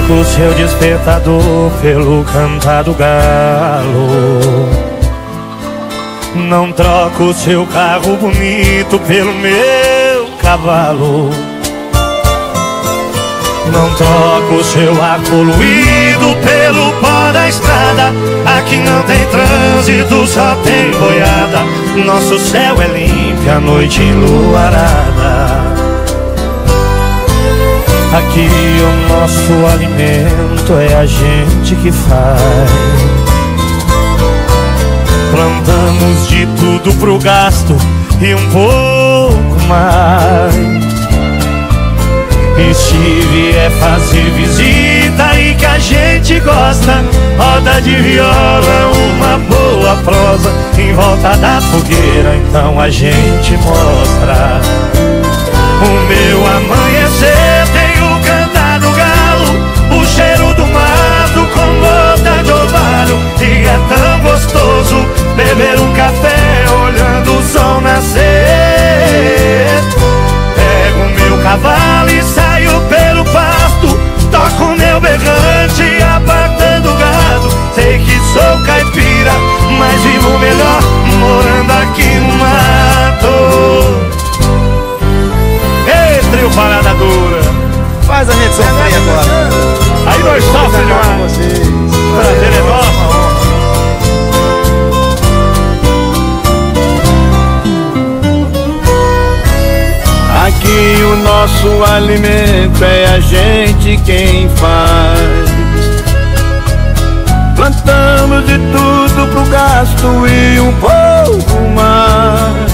troco seu despertador pelo cantar do galo. Não troco seu carro bonito pelo meu cavalo. Não troco seu ar poluído pelo pó da estrada. Aqui não tem trânsito, só tem boiada. Nosso céu é limpo, a noite enluarada. Aqui o nosso alimento é a gente que faz. Plantamos de tudo pro gasto e um pouco mais. E se vier fazer visita e que a gente gosta, roda de viola, uma boa prosa em volta da fogueira, então a gente mostra. O meu amanhecer tem o cantar do galo, o cheiro do mato com gota de orvalho. E é tão gostoso beber um café olhando o sol nascer. Pego o meu cavalo e saio pelo pasto, toco o meu berrante apartando o gado. Sei que sou caipira, mas vivo melhor morando aqui no mato. Ei, trio Parada Dura, faz a gente sofrer agora. aí nós sofremos demais. Prazer é nosso. Aqui o nosso alimento é a gente quem faz. Plantamos de tudo pro gasto e um pouco mais.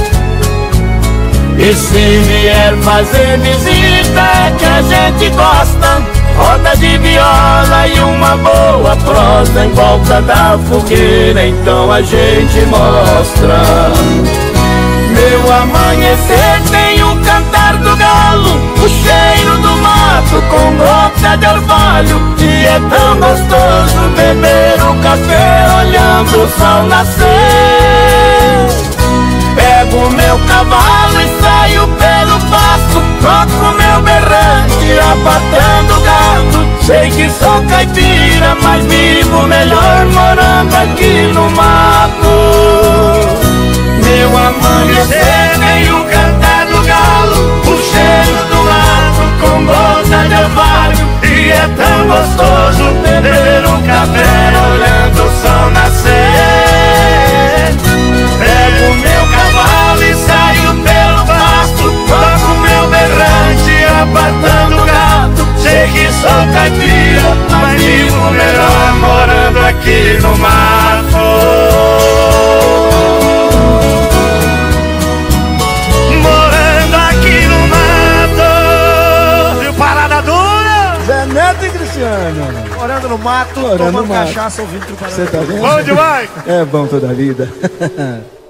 E se vier fazer visita que a gente gosta, roda de viola e uma boa prosa em volta da fogueira, então a gente mostra. Meu amanhecer tem o cantar do galo, o cheiro do mato com gota de orvalho. E é tão gostoso beber um café olhando o sol nascer. Pego o meu cavalo e saio pelo pasto, troco meu berrante apartando o gado. Sei que sou caipira, mas vivo melhor morando aqui no mato. Meu amanhecer tem o cantar do galo, o cheiro do mato com gota de orvalho. E é tão gostoso beber um café olhando o sol nascer. Pego o meu cavalo e saio pelo pasto, toco meu berrante apartando o gado. Sei que sou caipira, mas vivo melhor morando aqui no mato. Morando no mato, Morando tomando no mato. cachaça, ouvindo Trio Parada. Você tá vendo? Bom demais! É bom toda a vida.